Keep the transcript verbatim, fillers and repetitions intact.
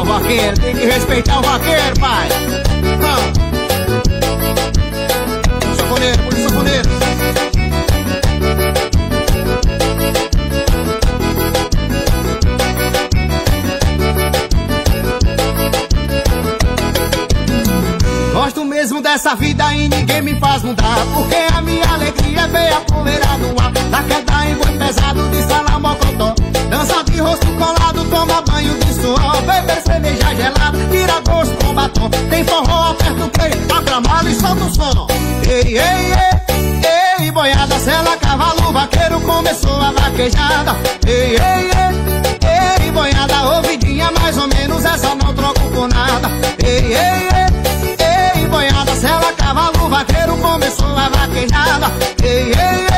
o vaqueiro, tem que respeitar o vaqueiro, pai. Ah. Sanfoneiro, polícia sanfoneiro. Gosto mesmo dessa vida e ninguém me faz mudar, porque a minha alegria veio a poeira no ar. Da queda em boi pesado de salamocotó, dança de rosto colado, toma banho de suor, beber cerveja gelada, tira gosto com batom. Tem forró, aperta o play, abra a mala e solta o som. Ei, ei, ei, ei, boiada, sela, cavalo, vaqueiro, começou a vaquejada. Ei, ei, ei, ei, boiada, ouvidinha, mais ou menos, essa não troco por nada. Ei, ei, ei, ei, boiada, sela, cavalo, vaqueiro, começou a vaquejada. Ei, ei,